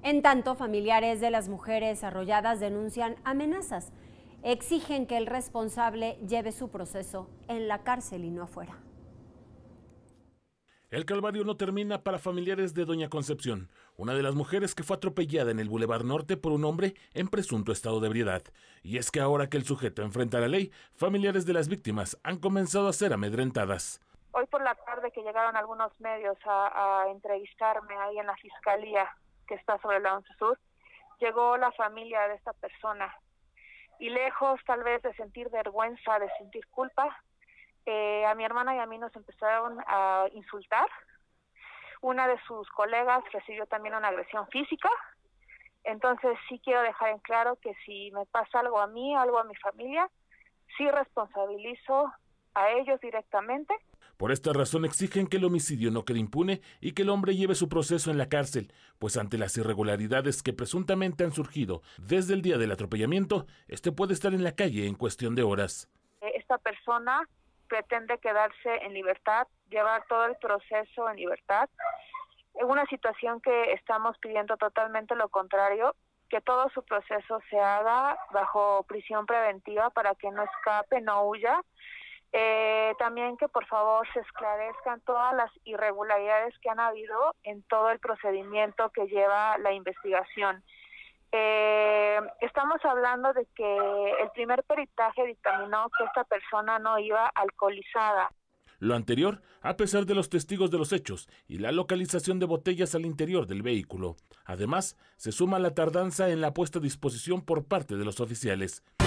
En tanto, familiares de las mujeres arrolladas denuncian amenazas. Exigen que el responsable lleve su proceso en la cárcel y no afuera. El calvario no termina para familiares de doña Concepción, una de las mujeres que fue atropellada en el Boulevard Norte por un hombre en presunto estado de ebriedad. Y es que ahora que el sujeto enfrenta la ley, familiares de las víctimas han comenzado a ser amedrentadas. Hoy por la tarde que llegaron algunos medios a entrevistarme ahí en la fiscalía que está sobre la 11 Sur, llegó la familia de esta persona y lejos tal vez de sentir vergüenza, de sentir culpa, a mi hermana y a mí nos empezaron a insultar. Una de sus colegas recibió también una agresión física. Entonces sí quiero dejar en claro que si me pasa algo a mí, algo a mi familia, sí responsabilizo a ellos directamente. Por esta razón exigen que el homicidio no quede impune y que el hombre lleve su proceso en la cárcel, pues ante las irregularidades que presuntamente han surgido desde el día del atropellamiento, este puede estar en la calle en cuestión de horas. Esta persona pretende quedarse en libertad, llevar todo el proceso en libertad. En una situación que estamos pidiendo totalmente lo contrario, que todo su proceso se haga bajo prisión preventiva para que no escape, no huya. También que por favor se esclarezcan todas las irregularidades que han habido en todo el procedimiento que lleva la investigación. Estamos hablando de que el primer peritaje dictaminó que esta persona no iba alcoholizada. Lo anterior, a pesar de los testigos de los hechos y la localización de botellas al interior del vehículo. Además, se suma la tardanza en la puesta a disposición por parte de los oficiales.